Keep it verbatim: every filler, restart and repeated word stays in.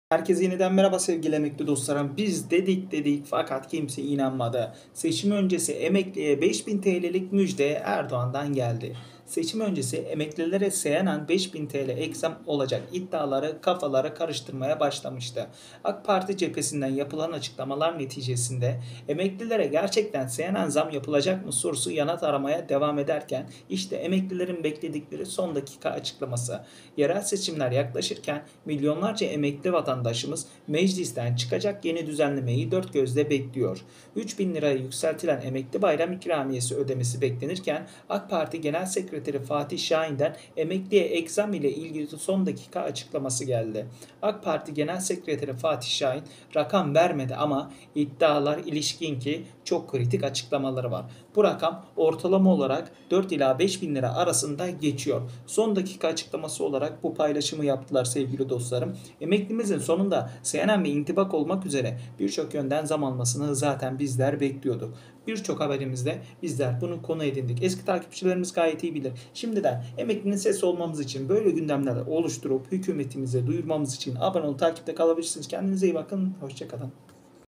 Herkese yeniden merhaba sevgili emekli dostlarım. Biz dedik dedik fakat kimse inanmadı. Seçim öncesi emekliye beş bin T L'lik müjde Erdoğan'dan geldi. Seçim öncesi emeklilere seyyanen beş bin T L eksem olacak iddiaları kafalara karıştırmaya başlamıştı. AK Parti cephesinden yapılan açıklamalar neticesinde emeklilere gerçekten seyyanen zam yapılacak mı sorusu yanıt aramaya devam ederken işte emeklilerin bekledikleri son dakika açıklaması. Yerel seçimler yaklaşırken milyonlarca emekli vatandaşımız meclisten çıkacak yeni düzenlemeyi dört gözle bekliyor. üç bin liraya yükseltilen emekli bayram ikramiyesi ödemesi beklenirken AK Parti Genel Sekreteri Fatih Şahin'den emekliye ek zam ile ilgili son dakika açıklaması geldi. AK Parti Genel Sekreteri Fatih Şahin rakam vermedi ama iddialar ilişkin ki çok kritik açıklamaları var. Bu rakam ortalama olarak dört ila beş bin lira arasında geçiyor. Son dakika açıklaması olarak bu paylaşımı yaptılar sevgili dostlarım. Emeklimizin sonunda seyyanen ve intibak olmak üzere birçok yönden zam almasını zaten bizler bekliyorduk. Birçok haberimizde bizler bunu konu edindik. Eski takipçilerimiz gayet iyi bilir. Şimdiden emeklinin sesi olmamız için böyle gündemler oluşturup hükümetimize duyurmamız için abone ol, takipte kalabilirsiniz. Kendinize iyi bakın. Hoşçakalın.